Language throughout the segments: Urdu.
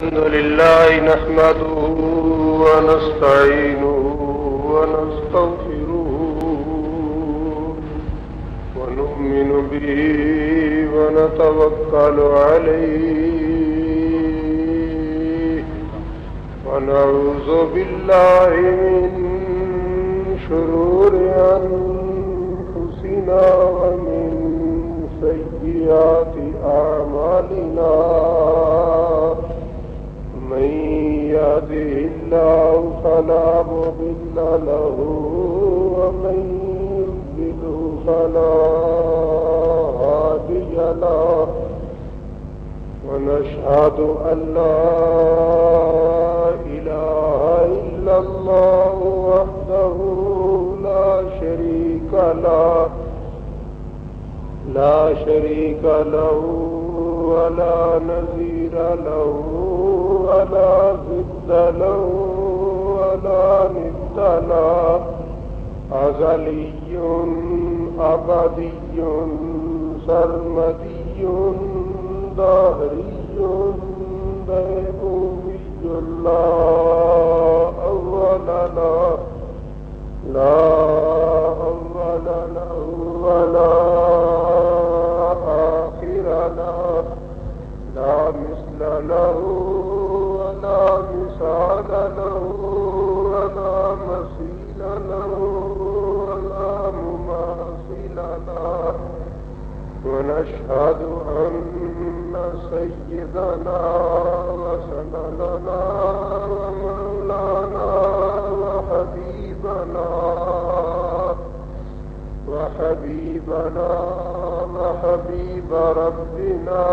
الحمد لله نحمده ونستعينه ونستغفره ونؤمن به ونتوكل عليه ونعوذ بالله من شرور أنفسنا ومن سيئات أعمالنا من يهده الله فلا مضل له ومن يضلل فلا هادي له ونشهد أن لا إله إلا الله وحده لا شريك له ولا نظير له ولا ضد له ولا ند له أزلي أبدي سرمدي دهري ديمومي لا أول له ولا آخر له لا مثل له ولا مثال له ولا مثيل له ولا مماثل له ونشهد أن سيدنا وسندنا ومولانا وحبيب ربنا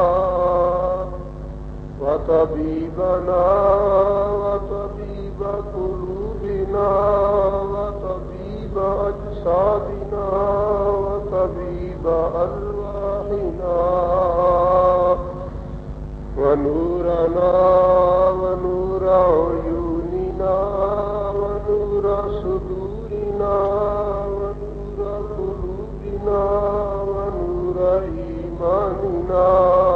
وطبيبنا وطبيب قلوبنا وطبيب أجسادنا وطبيب أرواحنا ونورنا ونور عيوننا ونور صدورنا ونور قلوبنا ونور إيماننا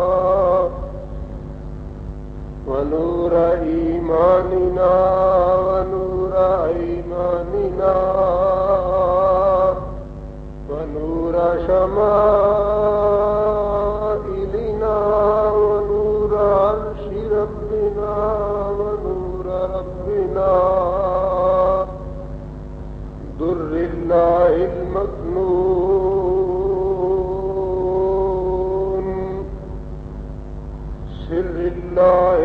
ونور إيماننا ونور أيماننا ونور شمائلنا ونور عرش ربنا ونور ربنا در الله المكنون سر الله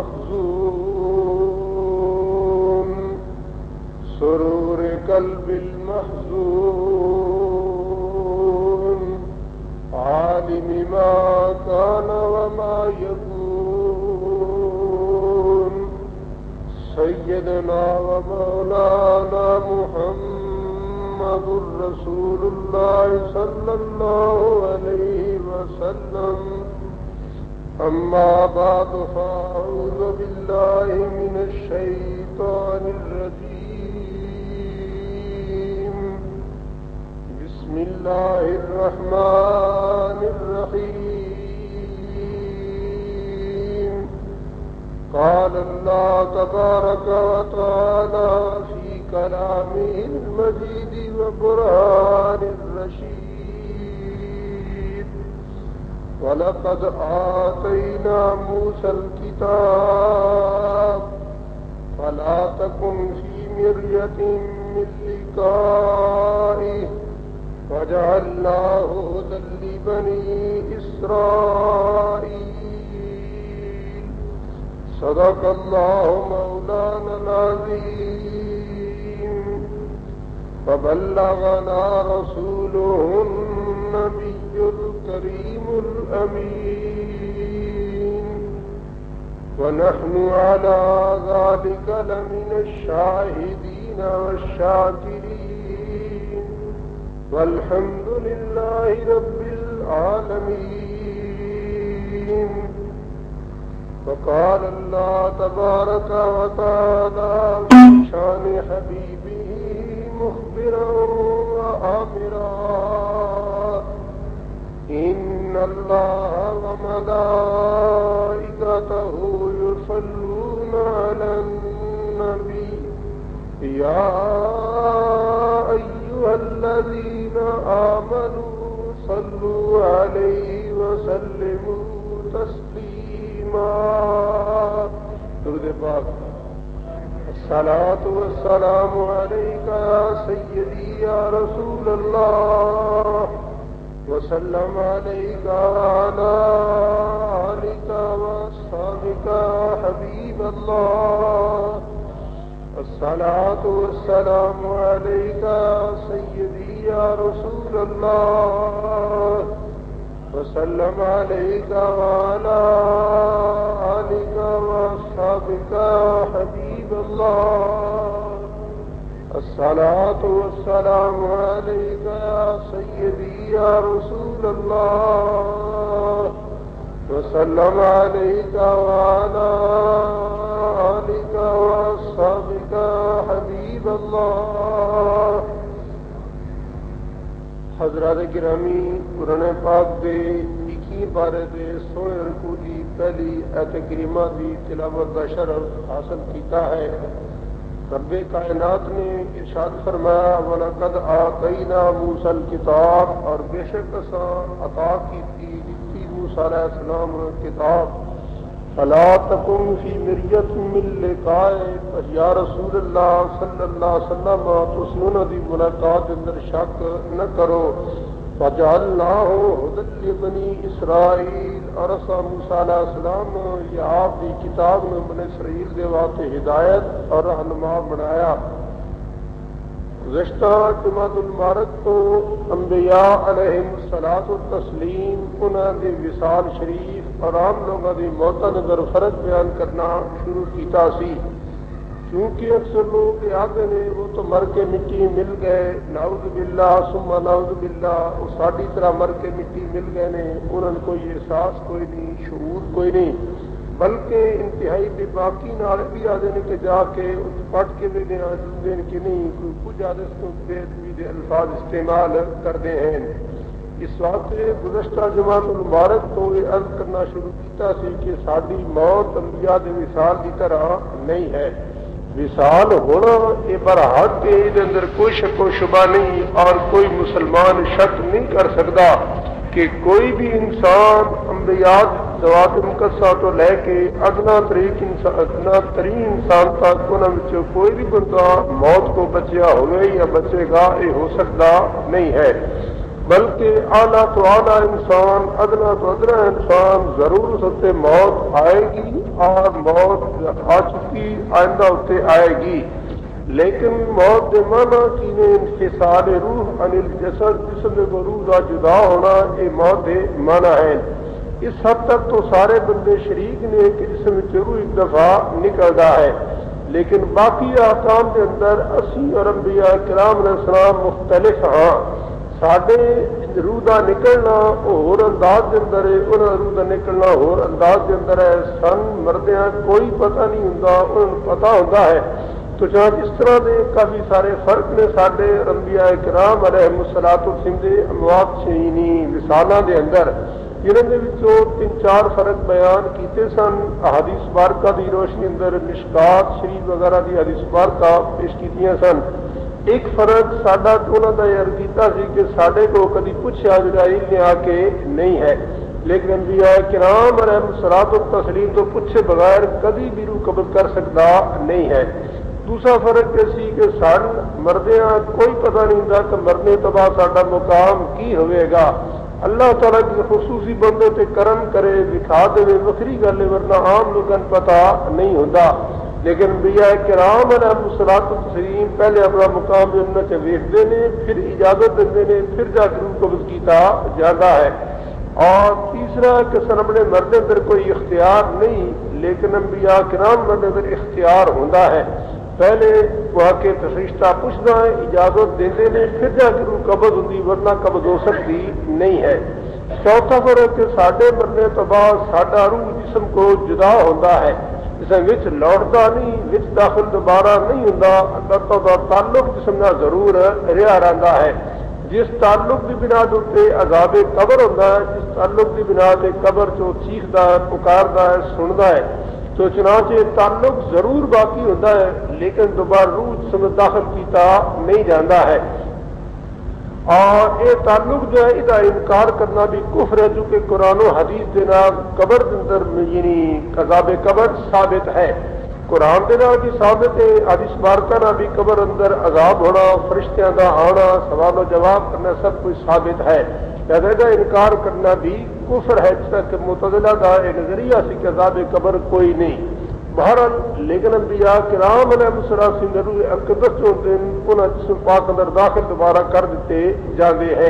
المخزون سرور قلب المحزون عالم ما كان وما يكون سيدنا ومولانا محمد رسول الله صلى الله عليه وسلم أما بعد فأعوذ بالله من الشيطان الرجيم بسم الله الرحمن الرحيم قال الله تبارك وتعالى في كلامه المجيد وقرآن الرشيد ولقد آتينا موسى الكتاب فلا تكن في مرية من لقائه وجعلناه هدى لبني إسرائيل صدق الله مولانا العظيم فبلغنا رسوله النبي الكريم الأمين ونحن على ذلك لمن الشاهدين والشاكرين والحمد لله رب العالمين وقال الله تبارك وتعالى في شان حبيبه مخبرا وآمرا إن الله وملائكته يصلون على النبي يا أيها الذين آمنوا صلوا عليه وسلموا تسليما. درود پاک. الصلاة والسلام عليك يا سيدي يا رسول الله وسلم عليك وعلى آلك وأصحابك حبيب الله. الصلاة والسلام عليك يا سيدي يا رسول الله وسلم عليك وعلى آلك وأصحابك حبيب الله. الصلاة والسلام عليك يا سيدي يا رسول الله وسلم عليك وعلى آلك وأصحابك حبيب الله. حضرات گرامی، قرآن پاک دے 21 پارے دے 16 رکوع دی پہلی آیت کریمہ دی تلاوت دا شرف حاصل کیتا ہے. رب کائنات نے ارشاد فرمایا وَلَقَدْ آتَيْنَا مُوسَى الْكِتَابَ، اور بے شک اساں عطا کی دتی موسیٰ علیہ السلام کتاب. فَلَا تَكُنْ فِي مِرْيَةٍ مِّن لِقَائِهِ، پر یا رسول اللہ صلی اللہ علیہ وسلم تسی انہاں دی ملاقات اندر شک نہ کرو. وَجَعَلْنَاهُ هُدًى لِبَنِي إِسْرَائِيلَ، اور اساں موسیٰ علیہ السلام یہ آپ دی کتاب میں بنی اسرائیل دے واسطے ہدایت اور رہنما بنایا. گزشتہ جمعۃ المبارک کو انبیاء علیہم الصلاۃ والتسلیم انہاں دی وصال شریف اور عام لوگاں دی موتاں اندر فرق بیان کرنا شروع کیتا سی. کیونکہ اکثر لوگ آتے نے وہ تو مر کے مٹی مل گئے، نعوذ باللہ ثم نعوذ باللہ، وہ ساڈی طرح مر کے مٹی مل گئے نے، انہوں نے کوئی احساس کوئی نہیں، شعور کوئی نہیں، بلکہ انتہائی بے باکی نال بھی آدھے نے کہ جا کے پٹ کے بھی دینا دین کی نہیں، کوئی کچھ آدھے اس کو بے ادبی دے الفاظ استعمال کرتے ہیں. اس واسطے گزشتہ جمعہ المبارک تو یہ عرض کرنا شروع کیتا سی کہ ساری موت انبیاء دے وصال کی طرح نہیں ہے. وصال ہونا یہ برحق کے اندر کوئی شک و شبہ نہیں، اور کوئی مسلمان شک نہیں کر سکتا کہ کوئی بھی انسان انبیاء ذوات مقدسہ تو لے کے ادنا ترین انسان تک انہاں وچوں کوئی بھی بندہ موت کو بچیا ہوئے یا بچے گا یہ ہو سکتا نہیں ہے، بلکہ اعلیٰ تو اعلیٰ انسان ادنا تو ادنا انسان ضرور اس سے موت آئے گی، اور موت آ چکی آئندہ اسے آئے گی. لیکن موت دے معنی کی نے انفصال روح عن الجسد، جسم کو روح کا جدا ہونا، یہ موت دے معنی ہے. اس حد تک تو سارے بندے شریک نے کہ جسم روح ایک دفعہ نکلتا ہے، لیکن باقی احکام کے اندر اسی اور انبیاء کرام علیہ السلام مختلف ہاں. ساڈے روح کا نکلنا اور انداز کے اندر ہے، انہاں روح کا نکلنا اور انداز کے اندر ہے. سن مردیاں کوئی پتہ نہیں ہوتا، انہوں پتہ ہوتا ہے. تو جہاں اس طرح دے کافی سارے فرق نے ساڈے انبیاء کرام علیہ الصلوۃ والسلام دے اموات شہینی وصالاں دے اندر، جنہاں دے وچوں 3-4 فرق بیان کیتے سن. احادیث مبارکہ دی روشنی اندر مشکات شریف وغیرہ دی حدیث مبارکہ پیش کیتیاں سن. ایک فرق ساڈا انہاں دا یہ کیتا سی کہ ساڈے کو کبھی پوچھا جبرائیل نے آ کے نہیں ہے، لیکن انبیاء کرام علیہ الصلوۃ والتسلیم تو پوچھے بغیر کبھی بھی روح قبض کر سکتا نہیں ہے. دوسرا فرق یہ سی کہ سن مردیاں کوئی پتہ نہیں ہوتا کہ مرنے تو بعد ساڈا مقام کی ہوئے گا. اللہ تعالیٰ کی خصوصی بندے تے کرم کرے دکھا دے وکری گل ہے، ورنہ عام لوگوں کو پتہ نہیں ہوتا. لیکن انبیاء کرام علیہ الصلوۃ والتسلیم پہلے اپنا مقام جنت ویکھدے نے، پھر اجازت دیندے نے، پھر جا کے روح قبض کیتا جاتا ہے. اور تیسرا کہ سن اپنے مرد اندر کوئی اختیار نہیں، لیکن انبیاء کرام مرد اندر اختیار ہوتا ہے. پہلے وہ آ کے فرشتہ پوچھنا ہے، اجازت دیتے ہیں، پھر جا کے روح قبض ہوتی، ورنہ قبض ہو سکتی نہیں ہے. چوتھا فرق کہ ساڈے مرنے تو بعد ساڈا روح جسم کو جدا ہوتا ہے، جسم وچ لوٹتا نہیں، وچ داخل دوبارہ نہیں ہوتا، اللہ تعالیٰ تعلق جسم نال ضرور رہا رہتا ہے. جس تعلق کی بنا کے عذاب قبر ہوتا ہے، جس تعلق کی بنا کے قبر چو چیختا ہے، پکارتا ہے، سنتا ہے، تو چنانچہ تعلق ضرور باقی ہوتا ہے لیکن دوبارہ روح جسم داخل کیتا نہیں جاتا ہے۔ اور یہ تعلق جو ہے یہ انکار کرنا بھی کفر ہے، چونکہ قرآن و حدیث کے نام قبر کے اندر یعنی عذاب قبر ثابت ہے، قرآن کے نام بھی ثابت ہے، حدیث مبارکہ نہ بھی قبر اندر عذاب ہونا، فرشتیاں کا آنا، سوال و جواب کرنا سب کچھ ثابت ہے، لہذا انکار کرنا بھی کفر ہے، جس طرح کہ معتزلہ کا ایک نظریہ سی کہ عذاب قبر کوئی نہیں۔ بہرحال لیکن انبیاء کرام علیہ السلام سے ضرور اقدس جو ہوتے ہیں انہیں جسم پاک اندر داخل دوبارہ کر دیتے جاتے ہیں۔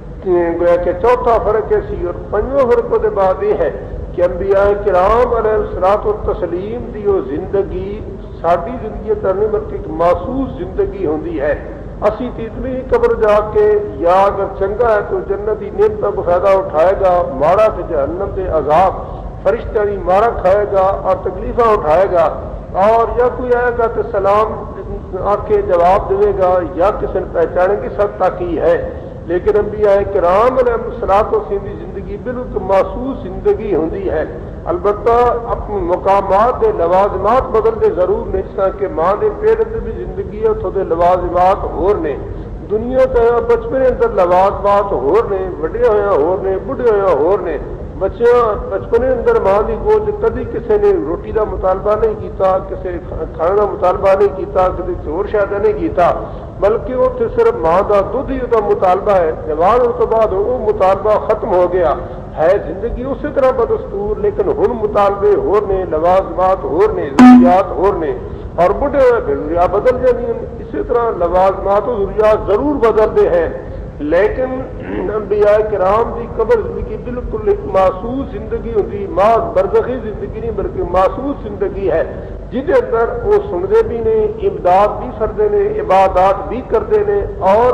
گویا کہ چوتھا فرق ہے سی، اور پنجواں فرق کے بعد یہ ہے کہ انبیاء کرام علیہ الصلوۃ والتسلیم دی وہ زندگی ساری زندگی ترنے بلکہ ایک محسوس زندگی ہوندی ہے۔ اسی تیتلی قبر جا کے یا اگر چنگا ہے تو جنتی نعمتوں کو فائدہ اٹھائے گا، ماڑا تو جہنم کے عذاب فرشتہ بھی مارا کھائے گا اور تکلیفیں اٹھائے گا، اور یا کوئی آئے گا تو سلام آ کے جواب دے گا یا کسی نے پہچانے کی سب تک ہی ہے۔ لیکن انبیاء کرام علیہ الصلوۃ والسلام کی زندگی بالکل محسوس زندگی ہوندی ہے، البتہ اپنے مقامات دے لوازمات بدلتے ضرور نے، جس طرح کہ ماں دے پیٹ اندر بھی زندگی ہے اتوں دے لوازمات ہور نے، دنیا تے بچپنے اندر لوازمات ہور نے، وڈے ہویا ہور نے، بڑھے ہویا ہور نے۔ بچیاں بچپنے اندر ماں کی گود کدی کسی نے روٹی کا مطالبہ نہیں کیتا، کسی کھانے کا مطالبہ نہیں کیتا، کسی چور شاید نہیں کیتا، بلکہ وہ صرف ماں کا دودھ ہی کا مطالبہ ہے۔ جوان ہونے کے بعد وہ مطالبہ ختم ہو گیا ہے، زندگی اسی طرح بدستور، لیکن ہن مطالبے ہور نے، لوازمات ہور نے، ضروریات ہور نے، اور بڑھے ہوئے پھر ضروریات بدل جانی ہیں۔ اسی طرح لوازمات و ضروریات ضرور بدلتے ہیں، لیکن انبیاء کرام کی قبر زندگی بالکل ایک محسوس زندگی ہوتی، محض برزخی زندگی نہیں بلکہ محسوس زندگی ہے، جہد اندر وہ سنتے بھی نے، امداد بھی کرتے ہیں، عبادات بھی کرتے ہیں، اور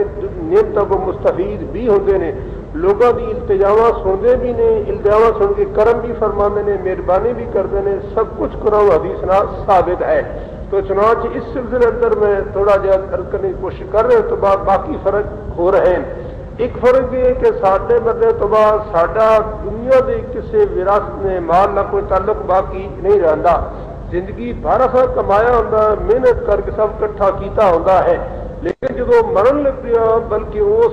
نعمتوں کو مستفید بھی ہوتے ہیں، لوگوں کی التجاواں سنتے بھی نے، التجاواں سن کے کرم بھی فرماتے ہیں، مہربانی بھی کرتے ہیں، سب کچھ قرآن و حدیث نہ ثابت ہے۔ تو چنانچہ اس سلسلے اندر میں تھوڑا جہا عرض کرنے کی کوشش کر رہے ہیں، تو باقی فرق ہو رہے ہیں۔ ایک فرق یہ ہے کہ ساڈے مرنے تو بعد ساڈا دنیا کے کسی وراثت نے مال نہ کوئی تعلق باقی نہیں رہتا، زندگی بھر سا کمایا ہوتا ہے، محنت کر کے سب کٹھا کیتا ہوتا ہے، لیکن جدو مرن لگ گیا بلکہ اس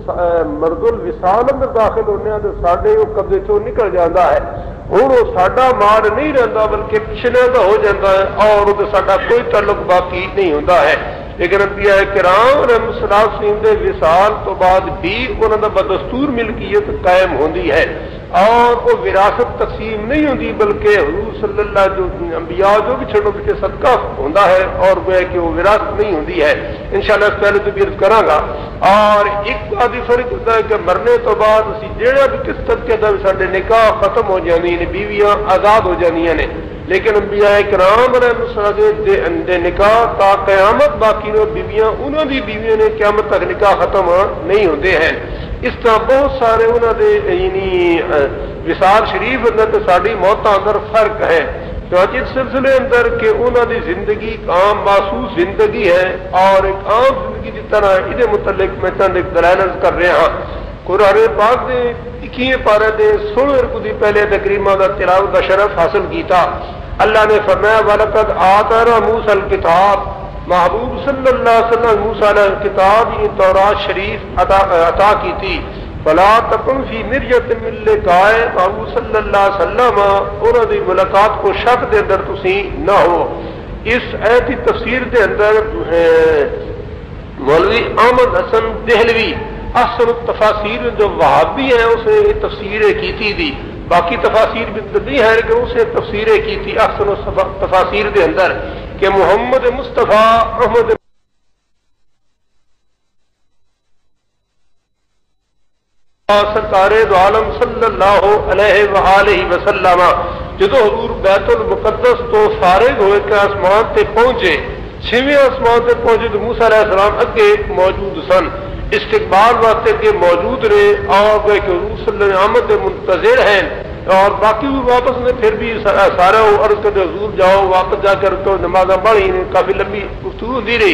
مرد الوصال اندر داخل ہونے تو ساڈے وہ قبضے چوں نکل جاتا ہے، ہوں وہ ساڈا مال نہیں رہتا بلکہ پچھلے کا ہو جاتا ہے، اور وہ ساڈا کوئی تعلق باقی نہیں ہوتا ہے۔ لیکن انبیاء کرام علیہ السلام دے وصال تو بعد بھی انہوں کا بدستور ملکیت قائم ہوتی ہے، اور وہ وراثت تقسیم نہیں ہوتی بلکہ حضور صلی اللہ جو انبیاء جو بھی چھڑو پیچھے صدقہ ہوتا ہے، اور وہ ہے کہ وہ وراثت نہیں ہوتی ہے۔ انشاءاللہ اس پہلے تو بھی عرض کراں گا۔ اور ایک بات فرق ہوتا ہے کہ مرنے تو بعد اسی جہاں بھی کس طریقے کا بھی سارے نکاح ختم ہو جانی نے، بیویاں آزاد ہو جانیاں نے، لیکن انبیاء کرام علیہ السلام دے نکاح تا قیامت باقی نے، بیویاں انہوں دی بیویاں نے قیامت تک نکاح ختم نہیں ہوتے ہیں۔ اس طرح بہت سارے انہوں دے یعنی وصال شریف اندر تے ساری موتاں اندر فرق ہے، تو اس سلسلے اندر کہ انہوں دی زندگی ایک عام محسوس زندگی ہے، اور ایک عام زندگی کی طرح اس متعلق میں چند ایک دلائل کر رہا ہاں۔ قرآن پاک دے 21 پارے دے 16 رکوع دی پہلے تقریبا دا تلاوت کا شرف حاصل کیتا۔ اللہ نے فرمایا وَلَقَدْ آتَيْنَا مُوسَى الْكِتَابَ، محبوب صلی اللہ علیہ وسلم موسیٰ علیہ کتاب یہ تورات شریف عطا کی تھی۔ فَلَا تَكُنْ فِي مِرْيَةٍ مِّن لِقَائِهِ، محبوب صلی اللہ علیہ وسلم انہوں دی ملاقات کو شک دے اندر تسی نہ ہو۔ اس آیت کی تفسیر دے اندر مولوی احمد حسن دہلوی احسن التفاسیر جو وہابی ہیں اسے تفسیریں کی تھی، باقی تفاسیر بھی نہیں ہے لیکن اسے تفسیریں کی تھی احسن التفاسیر دے اندر کہ محمد مصطفیٰ احمد سرکار دو عالم صلی اللہ علیہ وآلہ وسلم جدو حضور بیت المقدس تو فارغ ہوئے کہ آسمان تے پہنچے، 6ویں آسمان تے پہنچے تو موسیٰ علیہ السلام اگے موجود سن، استقبال واسطے کے موجود رہے، اور کہ حضور صلی اللہ علیہ وسلم کے منتظر ہیں، اور باقی بھی واپس نے پھر بھی سارا عرض کرتے حضور جاؤ، واپس جا کر تو نمازاں پڑھی، کافی لمبی گفتگو دی رہی۔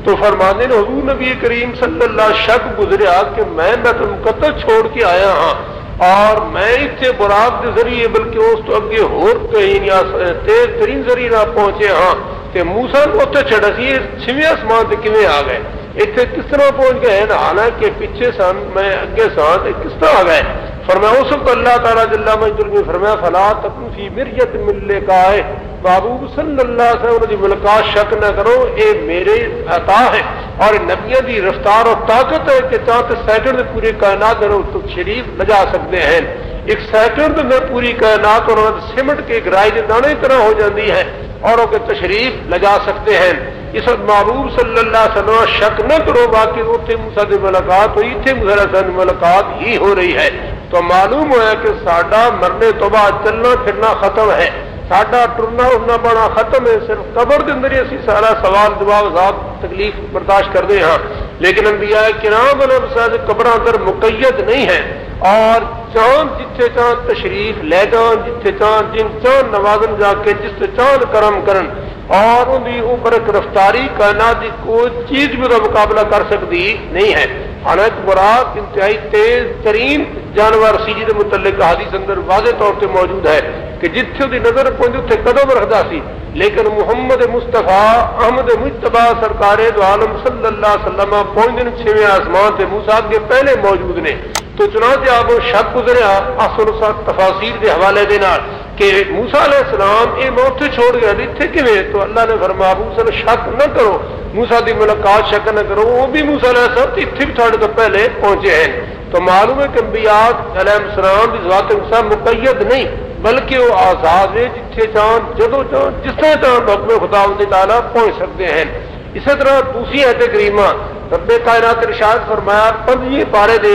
تو فرمانے نے حضور نبی کریم صلی اللہ علیہ وسلم شک گزریا کہ میں بیت المقدس چھوڑ کے آیا ہاں اور میں اتنے براق کے ذریعے بلکہ اس تو اگے ہور کہیں یا تیز ترین ذریعے نہ پہنچے ہاں کہ موسیٰ کو اتنے چھڑا سی چھویں آسمان سے کیویں آ گئے اتنے کس طرح پہنچ گئے حالانکہ پیچھے سن میں اگے سان کس طرح آ گئے فرمایا اس وقت اللہ تعالیٰ جل مجدہ نے فرمایا فلا تکن فی مریۃ من لقائہ محبوب صلی اللہ علیہ وسلم کی ملاقات شک نہ کرو اے میرے عطا ہے اور نبیوں کی رفتار اور طاقت ہے کہ چاہتے سیکنڈ میں پوری کائنات کرو تو شریف لجا سکتے ہیں ایک سیکنڈ میں پوری کائنات اور سمٹ کے گرائی کے دانے طرح ہو جاتی ہے اور وہ تشریف لجا سکتے ہیں اس وقت محبوب صلی اللہ علیہ وسلم شک نہ کرو باقی اتنے موسیٰ کی ملاقات ہوئی اتنے موسیٰ علیہ السلام کی ملاقات ہی ہو رہی ہے تو معلوم ہوا کہ ساڈا مرنے تو بعد چلنا پھرنا ختم ہے ساڈا ٹرنا اٹھنا پڑنا ختم ہے صرف قبر کے اندر ہی اسی سارا سوال جواب عذاب تکلیف برداشت کرتے ہاں لیکن انبیاء کرام علیہ السلام قبر اندر مقید نہیں ہے اور چاند جتھے چاند تشریف لے جان جتھے چاند جن چاند نوازن جا کے جس سے چاند کرم کرن اور ان کی اوپر ایک رفتاری کائنات کی کوئی چیز بھی کا مقابلہ کر سکتی نہیں ہے حالانکہ براق انتہائی تیز ترین جانور سی جی کے متعلق حدیث اندر واضح طور پہ موجود ہے کہ جتھے دی نظر پہنچ اتنے قدم رکھتا سی لیکن محمد مصطفیٰ احمد مجتبیٰ سرکار دو عالم صلی اللہ علیہ وسلم پہنچ دن چھویں آسمان سے موسیٰ کے پہلے موجود نے تو چنانچہ آپ شک گزریا اصل تفاصیر کے حوالے دے نال کہ موسیٰ علیہ السلام یہ میں اتنے چھوڑ گیا اتنے کیویں تو اللہ نے فرمایا موسیٰ نے شک نہ کرو موسیٰ کی ملاقات شک نہ کرو وہ بھی موسیٰ علیہ السلام اتنے بھی تھوڑے تو پہلے پہنچے ہیں تو معلوم ہے کہ انبیاء علیہ السلام کی ذات انسان مقید نہیں بلکہ وہ آزاد ہے جتھے چاند جدو چاند جس طرح چاند حکم خدا تعالیٰ پہنچ سکتے ہیں اسی طرح دوسری آیت کریمہ رب کائنات ارشاد فرمایا 15 پارے دے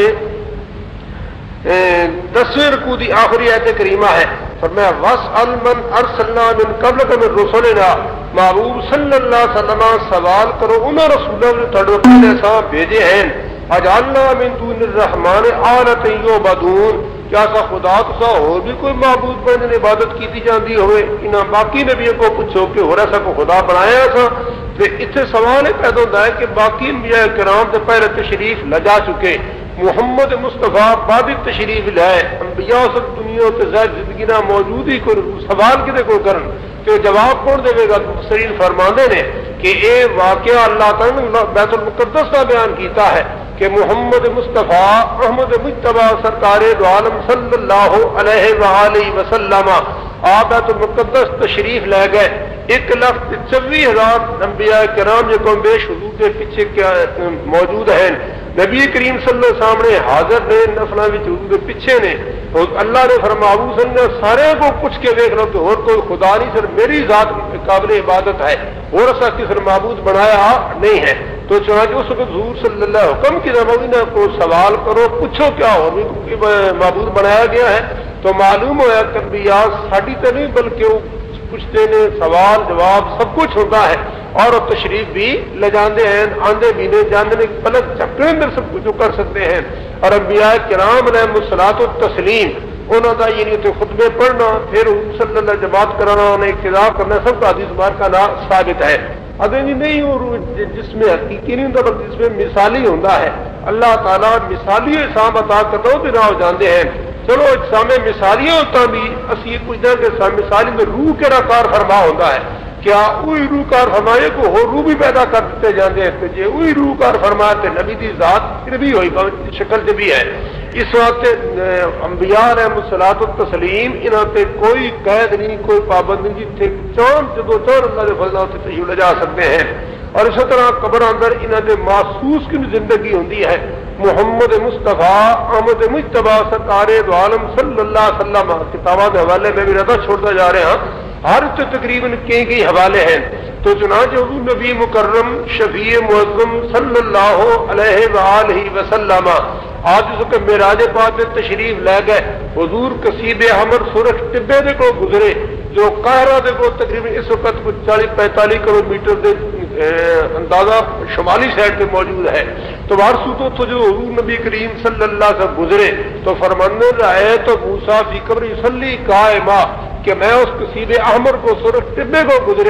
10ویں رکوع دی آخری آیت کریمہ ہے فرمایا وَاسْأَلْ مَنْ أَرْسَلْنَا مِنْ قَبْلِكَ مِنْ رُسُلِنَا محبوب صلی اللہ علیہ وسلم سوال کرو انہوں رسولوں نے تھوڑے پہلے ساں بھیجے ہیں اجعلنا من دون الرحمن آلۃ یعبدون کیا سا خدا تو سا اور بھی کوئی معبود بن عبادت کی جاندی ہوئے انہاں باقی نبیوں کو پوچھو کہ ہو رہا سا کو خدا بنایا سا پھر اتنے سوال پیدا ہوتا ہے کہ باقی انبیاء کرام سے پہلے تشریف لجا چکے محمد مصطفیٰ بعد تشریف لائے انبیاء سب دنیا کے زائد زندگی نہ موجود ہی کوئی سوال کدے کو کرن کہ جواب کون دے گا مفسرین فرماندے نے کہ اے واقعہ اللہ تعالی نے بیت المقدس کا بیان کیتا ہے کہ محمد مصطفیٰ احمد مجتبیٰ سرکار دو عالم صلی اللہ علیہ وآلہ وسلم آپ بیت المقدس تشریف لے گئے 1,24,000 انبیاء کرام جو کم بیش حضور کے پیچھے کیا موجود ہیں نبی کریم صلی اللہ علیہ وسلم نے حاضر نے نفلہ بھی حضور کے پیچھے نے اللہ نے فرمایا ابو صلی اللہ سارے کو پوچھ کے دیکھ لو کہ اور کوئی خدا نہیں صرف میری ذات قابل عبادت ہے اور ایسا کسی معبود بنایا نہیں ہے تو چنانچہ اس وقت حضور صلی اللہ علیہ حکم کی نمائندہ کو سوال کرو پوچھو کیا اور بھی معبود بنایا گیا ہے تو معلوم ہوا کہ انبیاء ساڈی تو نہیں بلکہ وہ پوچھتے نے سوال جواب سب کچھ ہوتا ہے اور وہ تشریف بھی لے جاندے ہیں آندے بھی نے جاندے پلک چکرے اندر سب کچھ کر سکتے ہیں اور انبیاء کرام علیہ الصلوۃ والتسلیم انہوں کا یعنی تو خطبے پڑھنا پھر صلی اللہ جماعت کرانا انہیں اقتداء کرنا سب کا حدیث بار کا نام ثابت ہے ادھر نہیں اور جس میں حقیقی نہیں ہوتا بلکہ جس میں مثالی ہوتا ہے اللہ تعالیٰ مثالی احسان عطا کرتا ہوں بنا ہو جاندے ہیں چلو اجسام مثالی ہوتا بھی اسی یہ پوچھنا کہ مثالی میں روح کے کار فرما ہوتا ہے کیا وہی روح کار فرمائے کو ہو روح بھی پیدا کر دیتے جاندے ہیں تو جی وہی روح کار فرمائے تو نبی دی ذات پھر بھی ہوئی شکل سے بھی ہے اس وقت انبیاء علیہ الصلوۃ والتسلیم انہاں تے کوئی قید نہیں کوئی پابند نہیں جتھے چاند جدو چاند اللہ کے فضل سے تشریف لے جا سکتے ہیں اور اسی طرح قبر اندر انہاں دے محسوس کی زندگی ہوندی ہے محمد مصطفیٰ احمد مجتبیٰ سرکار دو عالم صلی اللہ علیہ وسلم کتابوں کے حوالے میں بھی رضا چھوڑتا جا رہے ہیں ہر تقریباً کئی حوالے ہیں تو چنانچہ حضور نبی مکرم شفیع معظم صلی اللہ علیہ وآلہ وسلم آج اس کے معراج پاک تشریف لے گئے حضور قصیب احمر سرخ ٹبے دے کو گزرے جو قاہرہ دے کو تقریباً اس وقت کچھ 40-45 کلو میٹر دے اندازہ شمالی سائڈ پہ موجود ہے تو وارسو تو جو حضور نبی کریم صلی اللہ سے گزرے تو فرمانے رہے تو موسیٰ فی قبر یصلی قائما کہ میں اس قصیب احمر کو سرخ ٹبے کو گزریا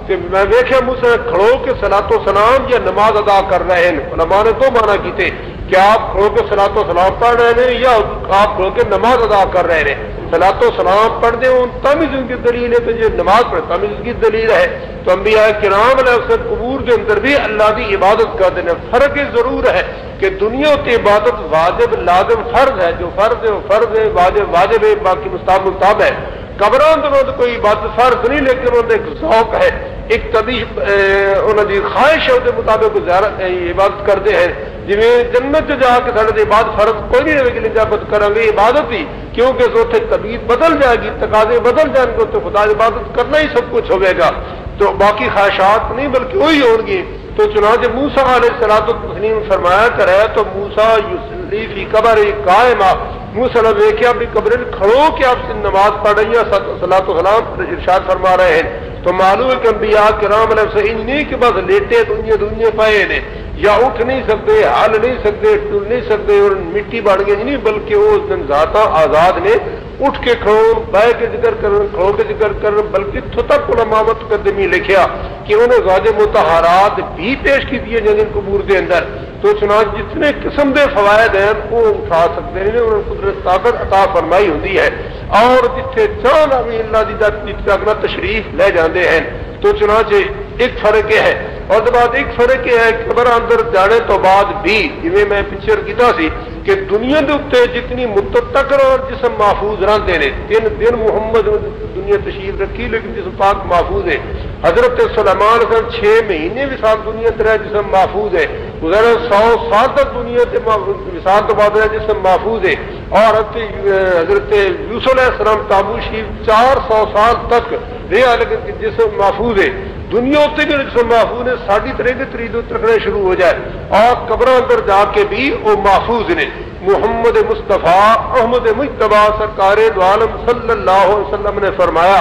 کہ میں دیکھا موسیٰ کھڑو کے صلاۃ و سلام یا نماز ادا کر رہے ہیں. علماء نے تو مانا کیتے کہ آپ کھڑو کے صلاۃ و سلام پڑھ رہے ہیں یا آپ کھڑو کے نماز ادا کر رہے ہیں. صلاۃ و سلام پڑھ دیں ان تمیز ان کی دلیل ہے، تو یہ نماز پڑھ تمیز کی دلیل ہے. تو انبیاء کرام علیہ السلام قبور کے اندر بھی اللہ کی عبادت کرتے ہیں. فرق ضرور ہے کہ دنیا کی عبادت واجب لازم فرض ہے، جو فرض ہے وہ فرض ہے، واجب واجب ہے، باقی مستحب مستحب ہے. قبران تو کوئی عبادت فرض نہیں، لیکن انہوں نے ایک ذوق ہے، ایک طبی انہوں کی خواہش ہے، اس کے مطابق عبادت کرتے ہیں. جی جنت جا کے سارے عبادت فرض کوئی نہیں رہے گی، نجابت کریں گے عبادت ہی، کیونکہ اتنے طبیعت بدل جائے گی، تقاضے بدل جائیں گے، تو خدا عبادت کرنا ہی سب کچھ ہوئے گا. تو باقی خواہشات نہیں بلکہ وہی ہوں گی. تو چنانچہ موسیٰ علیہ الصلوۃ والتسلیم فرمایا کرے تو موسیٰ یصلی فی قبر قائما، موسیٰ نے دیکھا اپنی قبر کھڑو کہ آپ سے نماز پڑھ رہی ہیں، صلاۃ و سلام ارشاد فرما رہے ہیں. تو معلوم ہے کہ انبیاء کرام علیہ السلام نہیں کہ بس لیٹے دنیا پائے نے، یا اٹھ نہیں سکتے، ہل نہیں سکتے، ٹل نہیں سکتے اور مٹی بڑھ گئی نہیں، بلکہ وہ اس دن ذاتاں آزاد نے اٹھ کے کھڑو، بہ کے ذکر کرن، کھڑو کے ذکر کرن. بلکہ تک علماء متقدمین لکھیا کہ انہیں زواج مطہرات بھی پیش کی دیے جن قبور کے اندر. تو چنانچہ جتنے قسم کے فوائد ہیں وہ اٹھا سکتے ہیں، انہوں نے قدرت طاقت عطا فرمائی ہوتی ہے، اور جتنے چاہنا بھی اللہ کی ذات تشریف لے جاندے ہیں. تو چنانچہ ایک فرق یہ ہے، اور بعد ایک فرق یہ ہے کہ قبر اندر جانے تو بعد بھی جویں میں پیچھے کیتا سی کہ دنیا کے اتنے جتنی متقر اور جسم محفوظ رہتے ہیں. 3 دن محمد دنیا تشریف رکھی لیکن جسم پاک محفوظ ہے. حضرت سلیمان 6 مہینے وصال دنیا تر جسم محفوظ ہے. گزرے 100 سال تک دنیا سے وصال تو بعد جسم محفوظ ہے. اور حضرت یوسف علیہ السلام تابوت شریف 400 سال تک رہا لیکن جسم محفوظ ہے. دنیا اتنے بھی جسم محفوظ ہے، ساری طرح کے طریقے ترکنے شروع ہو جائے، اور قبر اندر جا کے بھی وہ محفوظ نے. محمد مصطفیٰ احمد مجتبیٰ سرکار دو عالم صلی اللہ علیہ وسلم نے فرمایا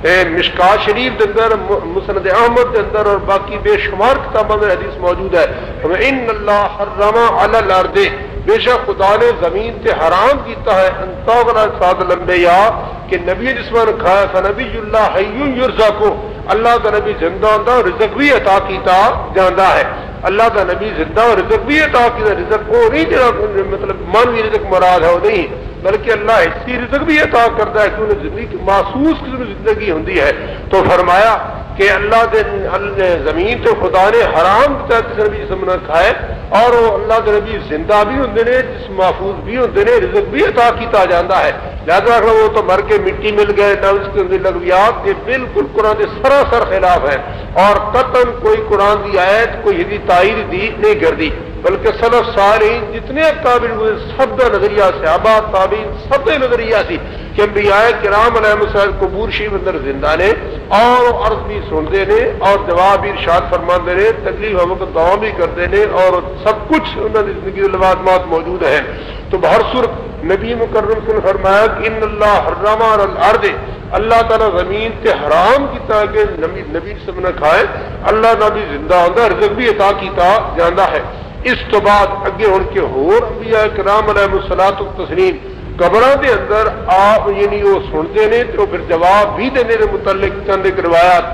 مشکات شریف کے اندر، مسند احمد کے اندر اور باقی بے شمار کتابوں میں حدیث موجود ہے، ان اللہ حرم علی الارض، بے شک خدا نے زمین سے حرام کیتا ہے ان تغرا ساد الانبیاء کہ نبی جسمان کھایا فنبی اللہ حی یرزق، اللہ کا نبی زندہ ہوتا اور رزق بھی عطا کیتا جاندہ ہے. اللہ کا نبی زندہ اور رزق بھی عطا کیتا. رزق وہ نہیں جڑا مطلب مانوی رزق مراد ہے وہ نہیں، بلکہ اللہ حصی رزق بھی عطا کرتا ہے کہ انہیں زندگی کی محسوس قسم زندگی ہوتی ہے. تو فرمایا کہ اللہ دے زمین تو خدا نے حرام کیا کسی نبی جسم نہ کھائے، اور وہ اللہ کے نبی زندہ بھی ہوتے ہیں، جسم محفوظ بھی ہوتے ہیں، رزق بھی عطا کیتا جاتا ہے. لہذا وہ تو مر کے مٹی مل گئے نہ اس کے اندر لغویات، یہ بالکل قرآن کے سراسر خلاف ہے، اور قطعاً کوئی قرآن کی آیت کوئی ہدی تائید دی نہیں کر دی، بلکہ سلف صالحین جتنے قابل ہوئے سب کا نظریہ، صحابہ تابعین سب کا نظریہ سی کہ انبیاء کرام علیہ السلام قبور شریف اندر زندہ نے، اور عرض بھی سنتے نے اور جواب بھی ارشاد فرماندے نے، تکلیف وقت دعا بھی کرتے ہیں، اور سب کچھ انہوں نے زندگی لوازمات موجود ہیں. تو بہر صورت نبی مکرم صلی اللہ علیہ وسلم نے فرمایا کہ ان اللہ حرم علی الارض، اللہ تعالیٰ زمین تے حرام کیتا کہ نبی سب نہ کھائے، اللہ نبی زندہ ہوتا رزق بھی عطا کیتا جاندہ ہے. اس تو بعد اگے ان کے ہور انبیاء کرام علیہ الصلوۃ والتسلیم قبراں دے اندر آپ یعنی وہ سنتے نے تو پھر جواب بھی دینے کے متعلق چند ایک روایات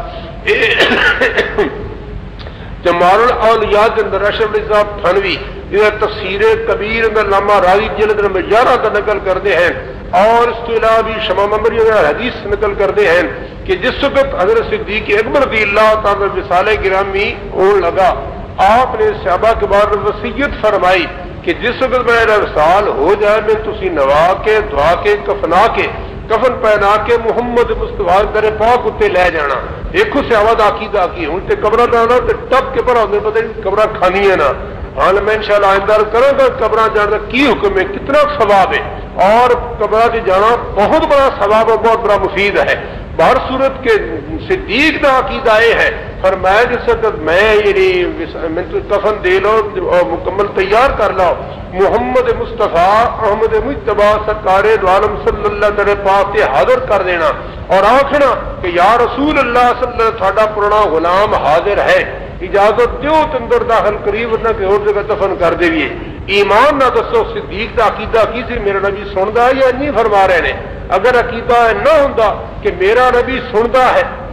جمال الاولیاء کے اندر اشرف علی صاحب تھانوی جنہیں تفسیر کبیر اندر علامہ راضی جلد نمبر 11 کا نقل کرتے ہیں، اور اس کے علاوہ بھی شمع ممبری حدیث نقل کرتے ہیں کہ جس وقت حضرت صدیق اکبر رضی اللہ تعالی وصال گرامی ہونے لگا، آپ نے صحابہ کے بارے وصیت فرمائی کہ جس وقت میرا وصال ہو جائے میں تسی نوا کے دعا کے کفنا کے کفن پہنا کے محمد مصطفیٰ کرے پاک اتنے لے جانا. دیکھو صحابہ عقیدہ کی ہوں تے قبرہ جانا تے ٹپ کے پر آدھے پتہ نہیں قبرہ کھانی ہے نا. ہاں میں انشاءاللہ آئندہ کروں گا قبرہ جانا کی حکم ہے، کتنا ثواب ہے، اور قبرہ سے جانا بہت بڑا ثواب اور بہت بڑا مفید ہے. بہر صورت کے صدیق کا عقیدہ یہ ہے، فرمایا جس وقت میں یعنی کفن دے لو اور مکمل تیار کر لو، محمد مصطفیٰ احمد مجتبیٰ سرکار دو عالم صلی اللہ تعالی پاک سے حاضر کر دینا اور آخنا کہ یا رسول اللہ صلی اللہ تھاڈا پرانا غلام حاضر ہے، اجازت دیو تندر داخل قریب نہ کہ اور جگہ دفن کر دیویے. ایمان نہ دسو صدیق کا عقیدہ کی سی میرا نبی سنتا ہے یا نہیں فرما رہے ہیں. اگر عقیدہ نہ ہوتا کہ میرا نبی سنتا ہے،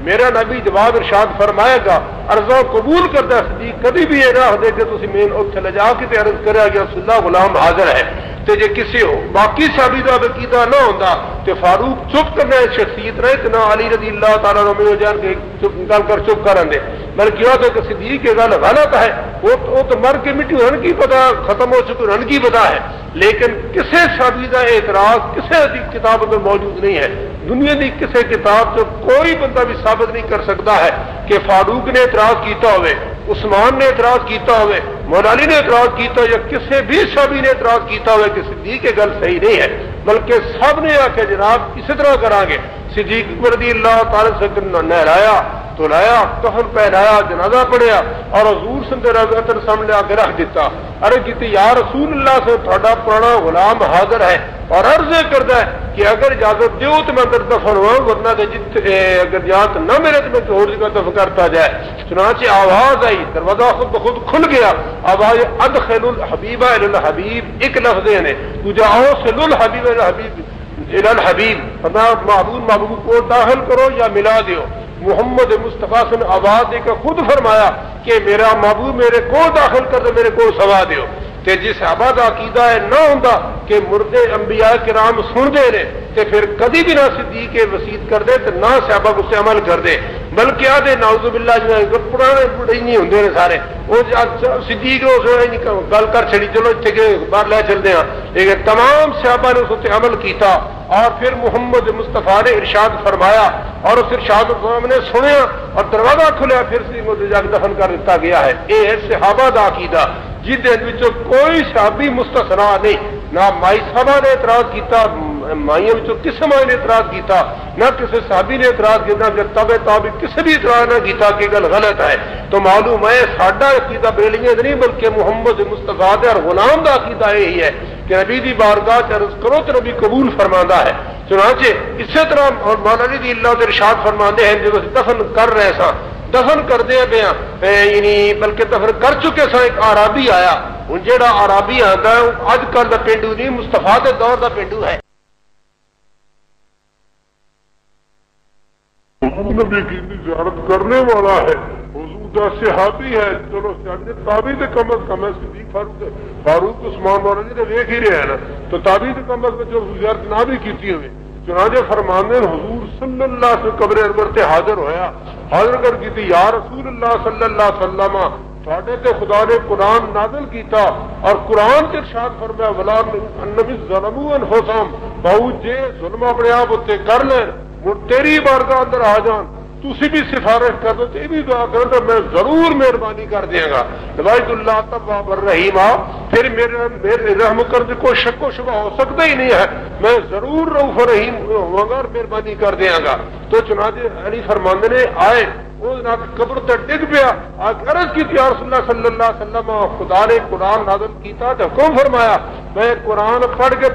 میرا نبی جواب ارشاد فرمائے گا عرضہ قبول کرتا صدیق کبھی بھی یہ نہ دے کہ تسی مین اتھے لے جا کے عرض کرے گا رسول اللہ غلام حاضر ہے تے جے کسی ہو باقی صحابی دا عقیدہ نہ ہوندا تے فاروق چپ کرنا شخصیت رہے تے نہ علی رضی اللہ تعالیٰ عنہ میں جان کے گل کر چپ کرن دے بلکہ یہ تو کہ صدیق کی گل غلط ہے وہ تو مر کے مٹی ہن کی پتہ ختم ہو چکی ہن کی پتہ ہے لیکن کسی صحابی دا اعتراض کسی کتاب میں موجود نہیں ہے دنیا کی کسی کتاب سے کوئی بندہ بھی ثابت نہیں کر سکتا ہے کہ فاروق نے اعتراض کیتا ہوئے عثمان نے اعتراض کیتا ہوئے مولا علی نے اعتراض کیتا یا کسی بھی صحابی نے اعتراض کیتا ہوئے کہ صدیق کی گل صحیح نہیں ہے بلکہ سب نے آ کے جناب اسی طرح کریں گے صدیق رضی اللہ تعالی سے نہلایا تو لایا کفن پہنایا جنازہ پڑھیا اور حضور صلی اللہ علیہ وسلم سامنے آ کے رکھ دیتا ارے کہتے یا رسول اللہ سے تھوڑا پرانا غلام حاضر ہے اور عرض کرتا ہے کہ اگر اجازت دیو تو میں اندر دفن ہوا ورنہ اگر اجازت نہ ملے تو میں اور جگہ دفن کرتا جائے چنانچہ آواز آئی دروازہ خود بخود کھل گیا آواز ادخل الحبیب الی الحبیب ایک لفظ نے تجھے اوصل الحبیب الی الحبیب الی الحبیب معبود محبوب کو داخل کرو یا ملا دیو محمد مصطفیٰ سے آواز دے کر خود فرمایا کہ میرا محبوب میرے کو داخل کر دے میرے کو سوا دیو تے جس صحابہ دا عقیدہ ہے نہ ہوندا کہ مردے انبیاء کرام سن دے نے تے پھر کدی بھی نہ صدیق وسیعت کر دے تے نہ صحابہ اس سے عمل کر دے بلکہ آدھے نعوذ باللہ جو پرانے بڑے نہیں ہوندے نے سارے وہ صدیق گل کر چھڑی چلو اتنے کے باہر لے چلتے ہیں لیکن تمام صحابہ نے اس سے عمل کیتا اور پھر محمد مصطفیٰ نے ارشاد فرمایا اور اس ارشاد نے سنیا اور دروازہ کھلیا پھر جا کے دفن کر دیتا گیا ہے یہ ہے صحابہ دا عقیدہ جن کوئی صحابی مستثنا نہیں نہ مائی صاحبہ نے اعتراض کیتا مائیوں کسی مائی نے اعتراض کیتا نہ کسی صحابی نے اعتراض کیا نہ تابع تابع کسی بھی اعتراض نہ کیتا کہ گل غلط ہے تو معلوم ہے ساڈا عقیدہ بریلیاں نہیں بلکہ محمد مصطفیٰ اور غلام دا عقیدہ یہی ہے کہ نبی دی بارگاہ عرض کرو تو نبی قبول فرماندا ہے چنانچہ اسی طرح اور مولا علی اللہ ارشاد فرماندے ہیں جب دفن کر رہے سا دفن کر دیا پیا یعنی بلکہ دفن کر چکے سا ایک عربی آیا ہوں جہاں عربی آتا ہے اج کل کا پینڈو نہیں مستفا کے دور کا پینڈو ہے نبی کی زیارت کرنے والا ہے حضور کا صحابی ہے چلو تابی تو کم از کم ہے صدیق فاروق عثمان مولا جی نے ویکھ ہی رہے ہیں نا تو تابی تو کم از کم جو زیارت نہ بھی کیتی ہوئے چنانچہ فرماندے حضور صلی اللہ سے قبر انور تے حاضر ہویا حاضر کر کی تھی یا رسول اللہ صلی اللہ علیہ وسلم تھوڑے تے خدا نے قرآن نازل کیتا اور قرآن کے ارشاد فرمایا ولا انہم ظلموا انفسہم بہو جے ظلم اپنے آپ اتنے کر لیں تیری بارگاہ اندر آ جان تسی بھی سفارش کر دو یہ بھی دعا کرو تو میں ضرور مہربانی کر دیا گا نواز اللہ تواب الرحیم پھر میرے رحم کر دے کوئی شک و شبہ ہو سکتا ہی نہیں ہے میں ضرور رؤوف رحیم ہوں گا اور مہربانی کر دیا گا تو چنانچہ علی فرماندے نے آئے وہ قبر تے ڈگ پیا عرض کی تھی رسول اللہ صلی اللہ علیہ وسلم خدا نے قرآن نازل کیتا تو حکم فرمایا میں قرآن پڑھ کے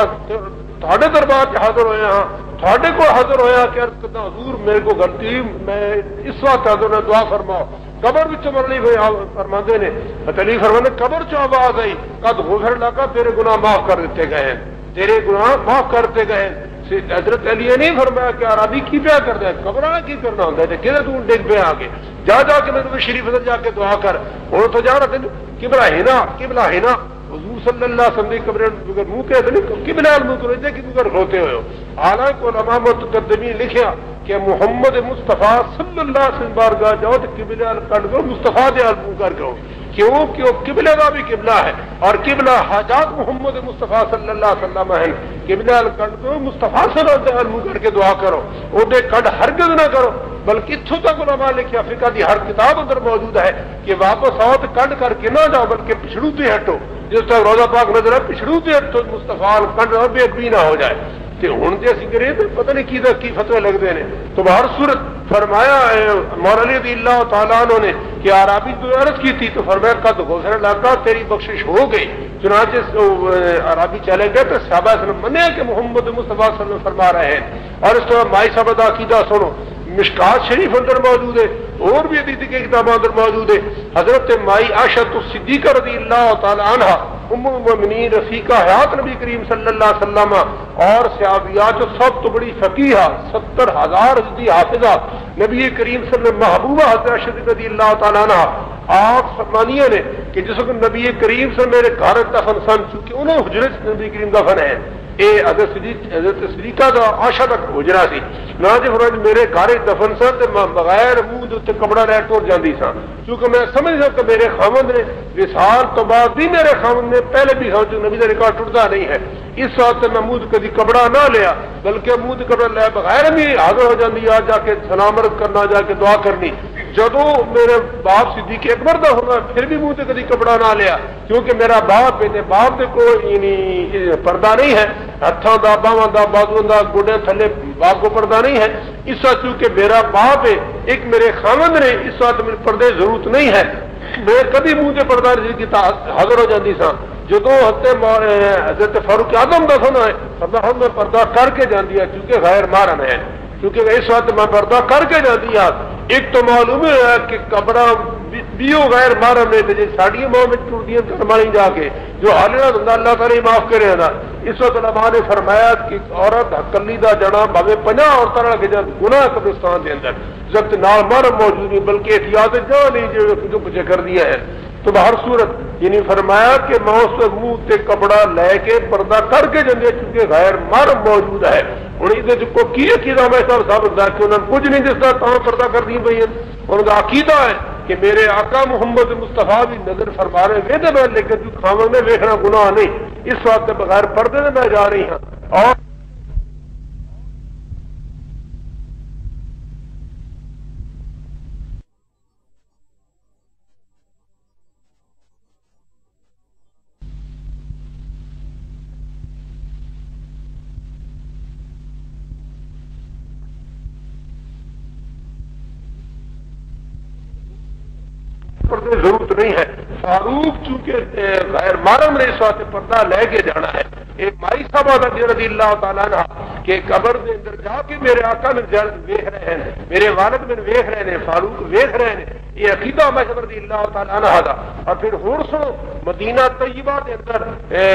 تھوڑے دربار سے حاضر ہوئے ہاں تھوڑے کو حاضر ہویا کہ عرض کرتا حضور میرے کو غلطی میں اس وقت حاضر نے دعا فرماؤ قبر بھی مرلی فرماندے نے علی فرماندے قبر چ آواز آئی قد غفر لک تیرے گناہ معاف کر دیتے گئے ہیں تیرے گناہ معاف کرتے گئے ہیں حضرت علی نے نہیں فرمایا کہ عربی کی پیا کرتا ہے قبر والا کی کرنا ہوتا ہے کہ تو ڈگ پہ آ کے جا کے میں تمہیں شریف جا کے دعا کر اور تو جا رہا قبلہ ہے نا حضور صلی اللہ علیہ وسلم قبر منہ کے قبلہ منہ کرو کہ تم کھوتے ہوئے ہو حالانکہ علماء متقدمین لکھیا کہ محمد مصطفیٰ صلی اللہ علیہ وسلم بارگاہ جاؤ تو قبلہ کٹ کرو مصطفیٰ دے منہ کر کرو کیوں کہ وہ قبلے کا بھی قبلہ ہے اور قبلہ حاجات محمد مصطفیٰ صلی اللہ علیہ وسلم ہے قبلہ کٹ کرو مصطفیٰ صلی اللہ علیہ وسلم کر کے دعا کرو وہ کٹ ہرگز نہ کرو بلکہ اتوں تک علماء لکھیا فقہ دی ہر کتاب اندر موجود ہے کہ واپس آؤ تو کٹ کر کے نہ جاؤ بلکہ پچھڑو تے ہٹو جس تک روزہ پاک نظر ہے پچھڑو تے ہٹو مصطفیٰ کٹ بے ادبی نہ ہو جائے تو ہوں جی اسی کرے تو پتہ نہیں کی فتوے لگتے ہیں تو ہر صورت فرمایا مولا علی رضی اللہ تعالیٰ عنہ نے کہ عربی تو عرض کی تھی تو فرمایا قد غفر لک تیری بخشش ہو گئی چنانچہ عربی چلے گئے تو صحابہ سے منیا کہ محمد مصطفیٰ صلی اللہ علیہ وسلم فرما رہے ہیں اور اس طرح مائی صاحب کا عقیدہ سنو مشکات شریف اندر موجود ہے اور بھی حدیث کی کتابوں اندر موجود ہے حضرت مائی عائشہ صدیقہ رضی اللہ تعالی عنہا ام المؤمنین رفیقہ حیات نبی کریم صلی اللہ علیہ وسلم اور صحابیات سب تو بڑی فقیہ 70,000 حدیث حافظہ نبی کریم صلی اللہ علیہ وسلم محبوبہ حضرت عائشہ رضی اللہ تعالیٰ عنہ آپ فرمانیہ نے کہ جس وقت نبی کریم سے میرے گھر دفن سن چونکہ انہیں حجرت نبی کریم دفن ہے اے حضرت صدیقہ کا عائشہ تک حجرا سی نہ جی فرمایا میرے گھر دفن سن تے بغیر منہ تے کپڑا لے ٹر جاندی سا کیونکہ میں سمجھ سکتا کہ میرے خاوند نے وصال تو بعد بھی میرے خاوند نے پہلے بھی جو نبی کا ریکارڈ ٹوٹتا نہیں ہے اس وقت میں منہ کدی کپڑا نہ لیا بلکہ منہ کپڑا لے بغیر بھی حاضر ہو جاندی آ جا کے سلام عرض کرنا جا کے دعا کرنی جدو میرے باپ صدیق اکبر دا ہونا پھر بھی منہ تے کدی کپڑا نہ لیا کیونکہ میرا باپ ہے باپ دے کوئی یعنی پردہ نہیں ہے ہاتھوں دا باواں دا بازو دا گوڑے تھلے باپ کو پردہ نہیں ہے اس وقت چونکہ میرا باپ ہے ایک میرے خاوند نے اس وقت میرے پردے ضرورت نہیں ہے میں کبھی منہ تے پردہ نہیں کیتا حاضر ہو جاندی سا جدو حضرت فاروق اعظم دا سنا ہے میں پردہ کر کے جاندی ہے کیونکہ غیر محرم ہے کیونکہ اس وقت میں پردہ کر کے جاتی ہوں ایک تو معلوم ہے کہ کپڑا بیو غیر محرم ہے جی ساڑی ماں میں ٹوٹیاں کرمائی جا کے جو حالنا دندا اللہ تعالی معاف کرے گا اس وقت علماء نے فرمایا کہ عورت کلی دا جنا بھاوے 50 عورتوں نال کے گناہ قبرستان دے اندر جب نال محرم موجود نہیں بلکہ احتیاط جان نہیں جو کچھ کر دیا ہے تو بہر صورت یعنی فرمایا کہ موس منہ تے کپڑا لے کے پردہ کر کے جاندے چونکہ غیر محرم موجود ہے ہوں یہ کو کی عقیدہ میں صاحب ثابت کہ انہوں نے کچھ نہیں دستا تو پردہ کر دی پی ان کا عقیدہ ہے کہ میرے آقا محمد مصطفیٰ بھی نظر فرما رہے وے میں لیکن جو خاوند نے ویکھنا گناہ نہیں اس وقت بغیر پردے میں میں جا رہی ہوں اور پردے ضرورت نہیں ہے فاروق چونکہ غیر محرم نے اس واسطے پردہ لے کے جانا ہے ایک مائی صاحب رضی اللہ تعالیٰ عنہ کہ قبر دے اندر جا کے میرے آقا میں ویکھ رہے ہیں میرے والد میں ویکھ رہے ہیں فاروق ویکھ رہے ہیں یہ عقیدہ میں رضی اللہ تعالیٰ عنہ دا اور پھر ہور سنو مدینہ طیبہ دے اندر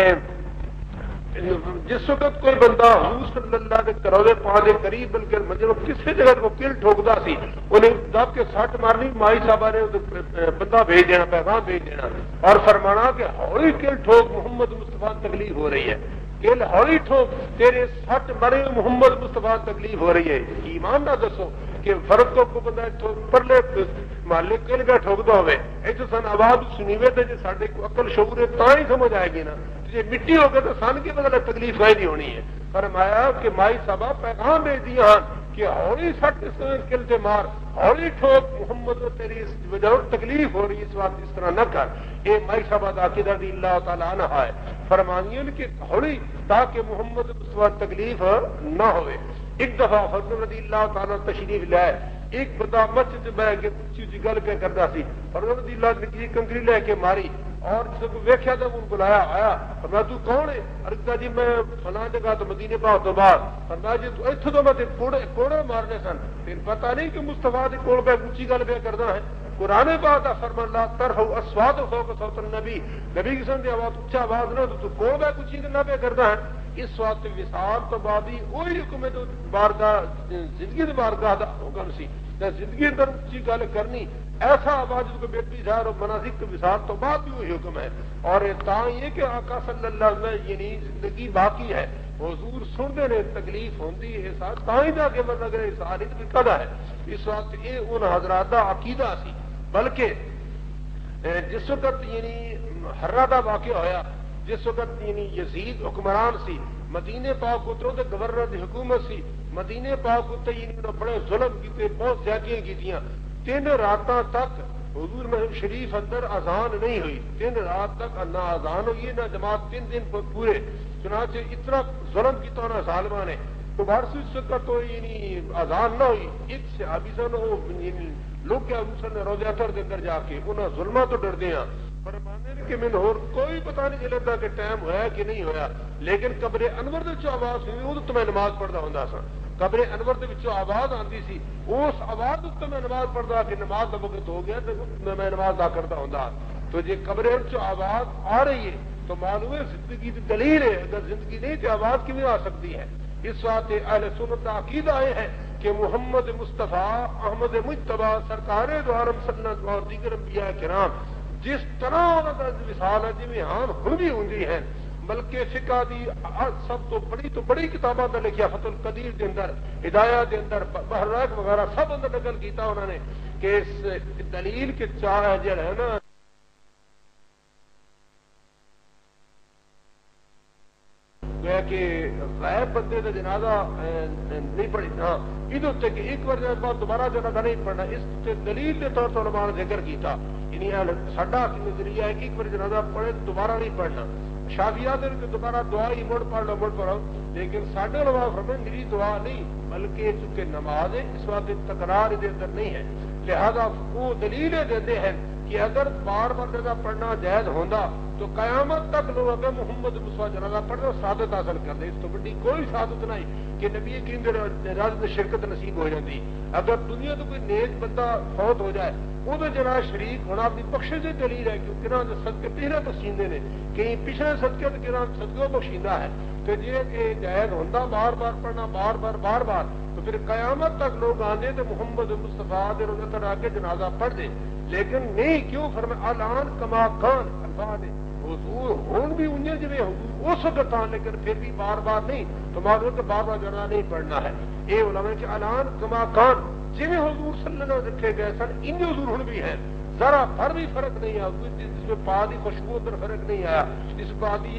جس وقت کوئی بندہ حضور صلی اللہ علیہ کروڑے پا دے قریب بلکہ مجھے کسی جگہ کو کل ٹھوکتا سی انہیں دب کے سٹ مارنی مائی صاحبہ نے بندہ بھیج دینا پیغام بھیج دینا اور فرمانا کہ ہولی کل ٹھوک محمد مصطفیٰ تکلیف ہو رہی ہے کل ہولی ٹھوک تیرے سٹ مرے محمد مصطفیٰ تکلیف ہو رہی ہے ایمان نہ دسو کہ فرق کو بندہ پرلے محلے کل کا ٹھوکتا ہوئے ایسے سن آواز سنی ہوئے تھے جی سارے کو عقل شعور ہے تا ہی سمجھ آئے گی نا جی مٹی ہو گئے تو سن کے مطلب تکلیف کہیں نہیں ہونی ہے فرمایا کہ مائی صاحبہ پیغام بھیج دیا کہ ہولی سٹ کل سے مار ہولی ٹھوک محمد تیری اس وجہ تکلیف ہو رہی اس بات اس طرح نہ کر یہ مائی صاحبہ عقیدہ رضی اللہ تعالیٰ عنہ ہے فرمانیوں کہ ہولی تاکہ محمد اس وقت تکلیف نہ ہوئے ایک دفعہ فضل رضی اللہ تعالیٰ تشریف لائے ایک بندہ مسجد میں چیز گل پہ کرتا سی اور رضی اللہ نے کنکری لے کے ماری اور جس کو ویکھیا تو ان بلایا آیا فرمایا تو کون ہے ارے جی میں فلاں جگہ تو مدینے پاک تو بعد فرمایا جی اتو تو میں کوڑے مارنے سن پھر پتہ نہیں کہ مصطفیٰ کے کول پہ اونچی گل پہ کرنا ہے قرآن پاک کا فرمان لا ترفعوا اصواتکم فوق صوت النبی نبی کی سن دی آواز اونچا آواز نہ تو کول پہ اونچی گل پہ کرنا ہے اس وقت وصال تو بعد ہی وہی حکم ہے جو بارگاہ زندگی دی بارگاہ دا حکم سی زندگی اندر اونچی گل کرنی ایسا آواز کو بیٹی ظاہر اور مناسک کے وصال تو بعد بھی وہی حکم ہے اور یہ کہ آقا صلی اللہ علیہ وسلم یعنی زندگی باقی ہے حضور سنتے نے تکلیف ہوتی ہے ساتھ تا ہی جا کے مطلب ساری قدر ہے اس وقت یہ ان حضرات کا عقیدہ سی بلکہ جس وقت یعنی ہررا کا واقعہ ہویا جس وقت یعنی یزید حکمران سی مدینے پاک اتروں کے گورنر کی حکومت سی مدینے پاک اتنے یعنی بڑے ظلم کیتے بہت زیادتیاں کیتیاں 3 راتاں تک حضور محرم شریف اندر اذان نہیں ہوئی 3 رات تک نہ اذان ہوئی نہ جماعت 3 دن پورے چنانچہ اتنا ظلم کیا انہوں نے ظالمہ نے تو بارش اس وقت تو یعنی اذان نہ ہوئی ایک صحابی سن لوگ کیا حضور نے روزہ اثر کے اندر جا کے انہوں ظلمہ تو ڈر دیا فرمانے کہ من اور کوئی پتہ نہیں چلتا کہ ٹائم ہویا کہ نہیں ہویا لیکن قبر انور دے آواز ہوئی وہ تو میں نماز پڑھتا ہوں سا قبر انور دے وچوں آواز آتی سی اس آواز اتنے میں نماز پڑھتا کہ نماز کا وقت ہو گیا تو میں نماز ادا کرتا ہوں تو جی قبر آواز آ رہی ہے تو معلوم ہے زندگی کی دلیل ہے، اگر زندگی نہیں تو آواز کیوں آ سکتی ہے؟ اس وقت اہل سنت کا عقیدہ آئے ہیں کہ محمد مصطفیٰ احمد مجتبی سرکار دو عالم صلی اللہ علیہ وسلم اور دیگر انبیاء کرام جس طرح انہوں کا وصال ہے جی ہاں ہن بھی ہوندی ہے، بلکہ فقہ دی سب تو بڑی کتاباں کا لکھیا فتح القدیر کے اندر، ہدایات کے اندر، بحر الرحق وغیرہ سب اندر نقل کیتا انہوں نے کہ اس دلیل کے چاہ جڑا ہے نا کہ غائب بندے کا جنازہ نہیں پڑھی، ہاں یہ کہ ایک بار بعد دوبارہ جنازہ نہیں پڑھنا، اس دلیل کے طور پر علماء نے ذکر کیتا، یعنی ساڈا نظریہ ہے کہ ایک بار جنازہ پڑھے دوبارہ نہیں پڑھنا، شافعیات نے دوبارہ دعا ہی مڑ پڑھ لو مڑ پڑھو، لیکن ساڈے علماء فرماتے میری دعا نہیں بلکہ چونکہ نماز ہے اس وقت تکرار دے اندر نہیں ہے، لہذا وہ دلیلیں دیتے ہیں کہ اگر بار بار جنازہ پڑھنا جائز ہوندا تو قیامت تک لوگ اگر محمد مصطفیٰ جنازہ پڑھنا سعادت حاصل کر دے، اس تو بڑی کوئی سعادت نہیں کہ نبی کریم میں شرکت نصیب ہو جاتی، اگر دنیا تو کوئی نیک بندہ فوت ہو جائے وہ تو جناب شریک ہونا اپنی بخشش سے دلیل ہے، کیونکہ نہ صدقے پہلے بخشیندے نے کہیں پچھلے صدقے تو کہنا صدقے بخشیندہ ہے، تو یہ کہ جائز ہوتا بار بار پڑھنا بار بار تو پھر قیامت تک لوگ آنے تو محمد مصطفیٰ روزہ آ کے جنازہ پڑھ دے، لیکن نہیں کیوں فرمایا الان کما کان الفاظ حضور ہون بھی انجے جی حضور اس وقت آن، لیکن پھر بھی بار بار نہیں، تو معلوم کہ بار بار جنازہ نہیں پڑھنا ہے، یہ علماء کہ الان کما کان جی حضور صلی اللہ علیہ وسلم رکھے گئے سن ان حضور ہن بھی ہیں، ذرا بھر بھی فرق نہیں آیا، جس میں پا دی خوشبو اندر فرق نہیں آیا، اس پا دی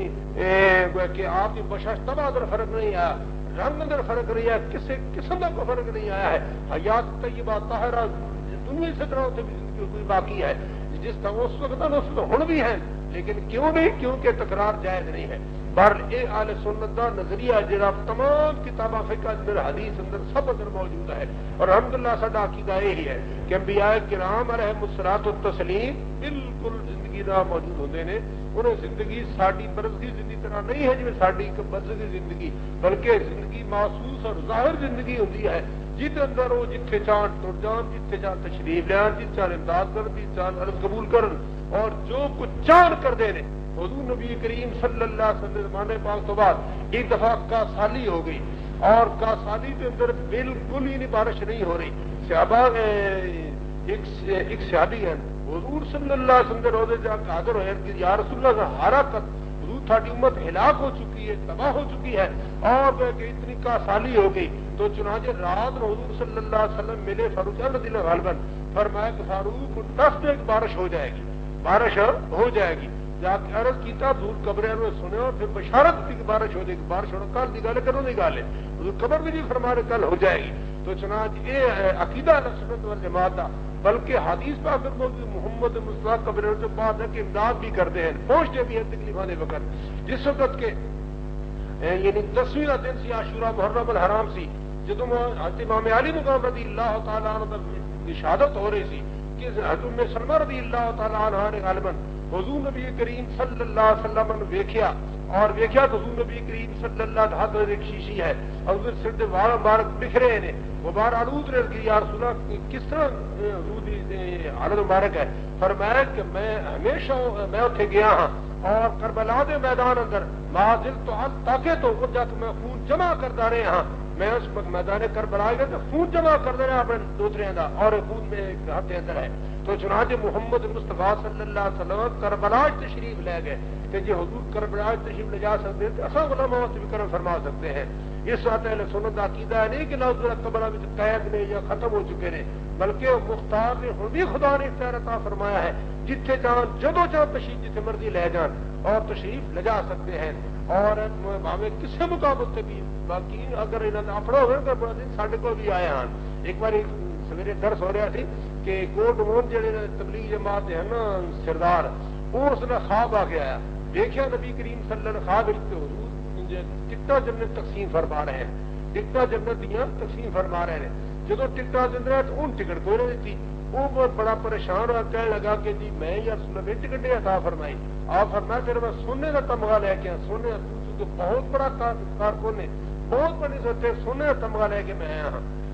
یعنی کہ آپ کی بشاشتہ اندر فرق نہیں آیا، رنگ اندر فرق نہیں آیا، کسی قسم کا کوئی فرق نہیں آیا ہے، حیات طیبہ طاہرہ دنیا سے طرح سے کوئی باقی ہے، جس طرح اس وقت اس ہن بھی ہیں، لیکن کیوں نہیں؟ کیونکہ تکرار جائز نہیں ہے۔ بہرحال یہ اہل سنت کا نظریہ جڑا تمام کتاباں فقہ اندر حدیث اندر سب اندر موجود ہے، اور الحمدللہ ساڈا عقیدہ یہی ہے کہ انبیاء کرام علیہم الصلاۃ والتسلیم بالکل زندگی دا موجود ہوندے نے، انہیں زندگی ساڈی برزخی زندگی طرح نہیں ہے جی ساڈی برزخی زندگی، بلکہ زندگی محسوس اور ظاہر زندگی ہوندی ہے جس اندر وہ جتھے چاہن ٹر جان، جتھے چاہن تشریف لین، جس چاہن امداد کرن، جس چاہن عرض قبول کرن، اور جو کچھ چاہن کرتے ہیں۔ حضور نبی کریم صلی اللہ علیہ وسلم زمانے پاک تو بعد ایک دفعہ کا سالی ہو گئی، اور کا سالی کے اندر بالکل ہی بارش نہیں ہو رہی، صحابہ ایک صحابی ہیں حضور صلی اللہ علیہ وسلم روزے جا کے حاضر ہوئے کہ یا رسول اللہ ہارا کر حضور تھاڑی امت ہلاک ہو چکی ہے، تباہ ہو چکی ہے، اور کہ اتنی کا سالی ہو گئی، تو چنانچہ رات حضور صلی اللہ علیہ وسلم ملے فاروق رضی اللہ غالباً، فرمایا کہ فاروق 10 میں بارش ہو جائے گی، بارش ہو جائے گی، جا کے عرض کیتا دور قبریں میں سنے، اور پھر بشارت تھی کہ بارش ہو جائے گی، بارش ہونا کل نکالے کرو نکالے، قبر بھی نہیں فرما رہے کل ہو جائے گی، تو چنانچہ یہ عقیدہ سنت والجماعت تھا، بلکہ حدیث پاک میں موجود محمد مصطفیٰ قبر سے بعد ہے کہ امداد بھی کرتے ہیں، پہنچتے بھی ہیں تکلیفانے وقت، جس وقت کے یعنی 10ویں کا دن سی عاشورہ محرم الحرام سی، جدو امام علی مقام رضی اللہ تعالیٰ عنہ کی شہادت ہو رہی سی کہ حضرت سلمہ رضی اللہ تعالیٰ عنہ نے غالباً حضور نبی کریم صلی اللہ علیہ وسلم نے ویکھیا، اور ویکھیا تو حضور نبی کریم صلی اللہ علیہ وسلم ہاتھ ایک شیشی ہے، اور اس سر دے وال مبارک بکھرے نے، وہ بار آلود رہ گئی، یا رسول اللہ کس طرح حضور دی حالت مبارک ہے؟ فرمایا کہ میں ہمیشہ میں اتنے گیا ہاں، اور کربلا دے میدان اندر معذل تو تاکہ تو جا کے میں خون جمع کرتا رہے ہاں، میں اس میدان کربلا گیا تو خون جمع کرتے رہے اپنے دوسرے کا، اور خون میں ایک ہاتھ اندر ہے، تو چنانچہ محمد مصطفیٰ صلی اللہ علیہ وسلم کربلا تشریف لے گئے کہ جی حضور کربلا تشریف لے جا سکتے ہیں تو اصل علماء سے بھی کرم فرما سکتے ہیں۔ اس وقت اہل سنت عقیدہ ہے نہیں کہ لوگ قبرہ میں قید نے یا ختم ہو چکے ہیں، بلکہ مختار نے خود بھی خدا نے اختیار عطا فرمایا ہے، جتھے جان جدو جان تشریف جتنے مرضی لے جان اور تشریف لے جا سکتے ہیں، اور ہمیں کسی مقابل سے بھی باقی اگر انہوں نے اپنا ہوگا تو بڑا دن سارے کو بھی آئے ہیں۔ ایک بار سویرے درس ہو رہا تھی کہ کوٹ مون جڑے تبلیغ جماعت ہے نا سردار، وہ اس نے خواب آ کے آیا، دیکھا نبی کریم صلی اللہ علیہ وسلم خواب حضور ٹکٹاں جنت تقسیم فرما رہے ہیں، ٹکٹاں جنت دیا تقسیم فرما رہے ہیں، جدو ٹکٹاں دے رہے تو ان ٹکٹ کوئی نہیں دیتی، وہ بڑا پریشان ہوا، کہنے لگا کہ جی میں یا رسول اللہ ٹکٹ نہیں عطا فرمائی، آپ فرمایا پھر میں سونے کا تمغہ لے کے سونے تو بہت بڑا کارکن ہے، بہت بڑی سوچے سونے کا تمغہ لے کے میں آیا ہاں،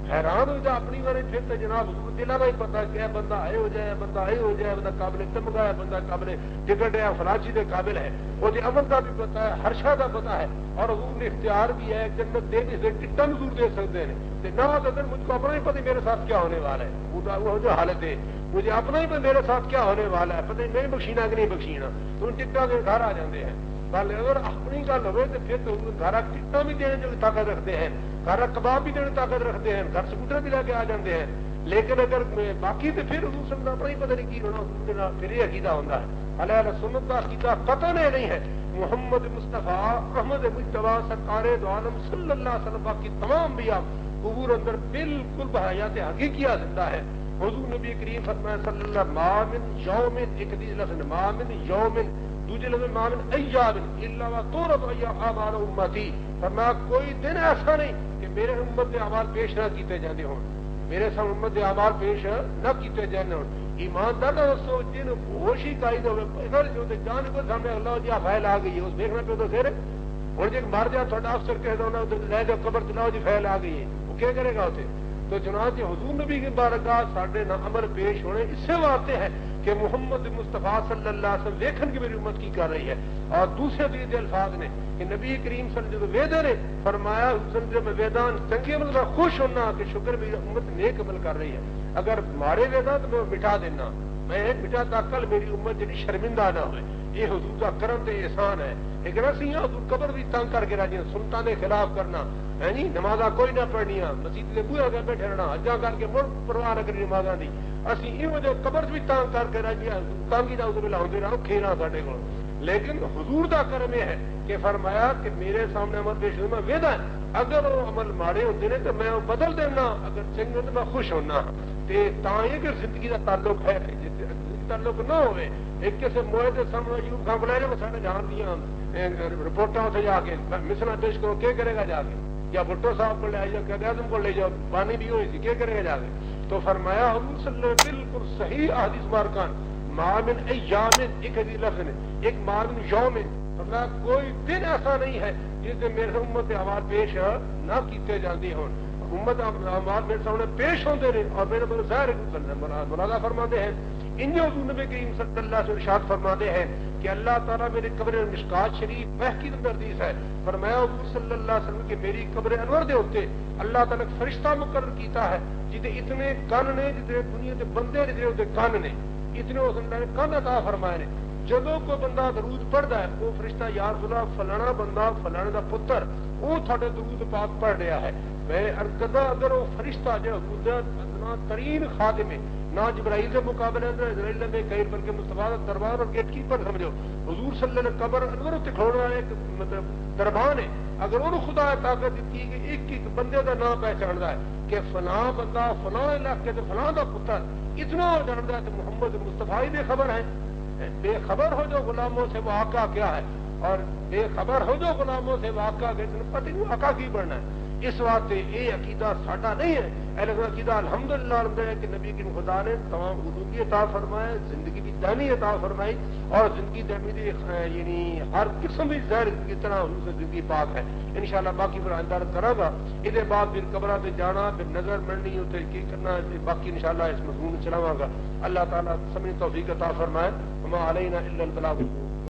حیران ہو جائے اپنی بارے پھر تو جناب دلا کا ہی پتا کہ بندہ آئے ہو جائے بندہ آئے ہو جائے بندہ قابل تمغہ ہے بندہ قابل ٹکٹ ہے فلاچی کے قابل ہے وہ امن کا بھی پتا ہے ہر شاہ کا پتا ہے اور حضور نے اختیار بھی ہے جنت دے بھی ٹکٹا حضور دے سکتے ہیں نہ اگر مجھ کو اپنا ہی پتہ میرے ساتھ کیا ہونے والا ہے وہ جو حالت ہے مجھے اپنا ہی میرے ساتھ کیا ہونے والا ہے پتہ نہیں بخشینا کہ نہیں بخشینا تو ان ٹکٹا کے گھر آ جاتے ہیں گل اگر اپنی گل ہوئے تو پھر تو گھر ٹکٹا بھی دینے جو طاقت رکھتے ہیں گھر کباب بھی دینے طاقت رکھتے ہیں گھر سکوٹر بھی لے کے آ جاتے ہیں لیکن اگر باقی تو پھر حضور صلی اللہ اپنا ہی پتہ نہیں کی ہونا پھر یہ عقیدہ ہوتا ہے علیہ سنت کا عقیدہ قطعاً نہیں ہے محمد مصطفیٰ احمد مجتبیٰ سرکار دو عالم صلی اللہ علیہ وسلم کی تمام انبیاء قبور اندر بالکل بحیات حقیقیہ زندہ ہے حضور نبی کریم فرمایا صلی اللہ ما من یومن ایک حدیث لفظ ما من یومن دوسرے لفظ ما من ایام الا وتورث اعمال امتی فرمایا کوئی دن ایسا نہیں کہ میرے امت کے اعمال پیش نہ کیتے جاندے ہوں میرے سامنے امت کے اعمال پیش نہ کیتے جاندے ہوں ایماندار دوستو جن ہوش ہی قائد ہوئے ادھر جو جان کو سامنے اللہ جی فائل آ گئی ہے اس دیکھنا پہ تو پھر اور جی مر جائے تھوڑا افسر کہہ دو نا لے جاؤ قبر چلاؤ جی فائل آ گئی ہے وہ کیا کرے گا اسے تو چنانچہ حضور نبی کی بارگاہ ساڈے نہ عمل پیش ہونے اس سے واسطے ہے کہ محمد مصطفیٰ صلی اللہ علیہ وسلم دیکھن کی میری امت کی کر رہی ہے اور دوسرے حدیث الفاظ نے کہ نبی کریم صلی اللہ علیہ وسلم ویدے نے فرمایا میں ویدان چنگے عمل کا خوش ہونا کہ شکر میری امت نیک عمل کر رہی ہے اگر مارے ویدان تو میں مٹا دینا میں مٹا تا کل میری امت جی شرمندہ نہ ہوئے یہ حضور کا کرم تے احسان ہے لیکن اسی حضور قبر بھی تنگ کر کے راجی سنتاں دے خلاف کرنا ہے جی نمازاں کوئی نہ پڑھنیاں مسجد کے بوہے اگے بیٹھے رہنا حجاں کر کے مڑ پرواہ نہ کرنی نمازاں دی اسی یہ جو قبر بھی تنگ کر کے راجی تنگی نہ ادھر لاؤندے رہو کھیرا ساڈے کول لیکن حضور دا کرم یہ ہے کہ فرمایا کہ میرے سامنے عمل پیش میں ویدا اگر وہ عمل ماڑے ہوتے ہیں تو میں وہ بدل دینا اگر چنگے تو میں خوش ہونا تے تاں یہ کہ زندگی کا تعلق ہے تعلق نہ ہوئے ایک کسی موئے کے سامنے یوں کھا بلائے جائے سارے جان دیا رپورٹاں اتنے جا کے مثلا پیش کرو کیا کرے گا جا کے یا بھٹو صاحب کو لے آئیے قائد اعظم کو لے جاؤ بانی بھی ہوئی تھی کیا کرے گا جا کے تو فرمایا حضور صلی اللہ علیہ وسلم بالکل صحیح احادیث مارکان ما من ایام ایک حدیث لفظ نے ایک ما من یوم فرمایا کوئی دن ایسا نہیں ہے جس دن میرے امت اعمال پیش نہ کیتے جاندے ہوں امت اعمال میرے سامنے پیش ہوتے ہیں اور میرے بڑے ظاہر ملازہ فرماتے ہیں ان حضور نبی کریم صلی اللہ علیہ وسلم ارشاد فرماتے ہیں کہ اللہ تعالیٰ میری قبر مشکات شریف بحقی حدیث ہے فرمایا حضور صلی اللہ علیہ وسلم کہ میری قبر انور دے ہوتے اللہ تعالیٰ فرشتہ مقرر کیتا ہے جتنے اتنے کن نے جتنے دنیا کے بندے جتنے اتنے کن نے اتنے اس نے کن عطا فرمائے نے جدو کوئی بندہ درود پڑھتا ہے وہ فرشتہ یا رسول اللہ فلانا بندہ فلانے دا پتر وہ تھوڑے درود پاک پڑھ رہا ہے میں ارکدہ اگر وہ فرشتہ جو حضور ادنا ترین خادم ہے نہ جبرائیل کے مقابلے اندر اسرائیل میں کئی بلکہ مصطفیٰ دربار اور گیٹ کیپر سمجھو حضور صلی اللہ علیہ وسلم قبر انور تے کھڑنا ایک مطلب دربان ہے اگر انہوں خدا طاقت دیتی کہ ایک ایک بندے کا نام پہچانتا ہے کہ فلاں بندہ فلاں علاقے سے فلاں دا پتر اتنا ہو جانتا ہے تو محمد مصطفیٰ بے خبر ہے بے خبر ہو جو غلاموں سے وہ آقا کیا ہے اور بے خبر ہو جو غلاموں سے وہ آقا کے پتہ نہیں آقا کی بڑھنا ہے اس واسطے یہ عقیدہ ساڈا نہیں ہے ایسا عقیدہ الحمدللہ ہے کہ نبی کی خدا نے تمام علومی عطا فرمائے زندگی کی دانی عطا فرمائی اور زندگی دمی یعنی ہر قسم کی ظاہر کی طرح حضور سے زندگی پاک ہے انشاءاللہ باقی پر آئندہ کرا گا اس بعد پھر قبرہ سے جانا پھر نظر مڑنی اتنے کی کرنا باقی انشاءاللہ اس مضمون چلاواں گا اللہ تعالیٰ سمجھ توفیق عطا فرمائے وما علینا الا البلاغ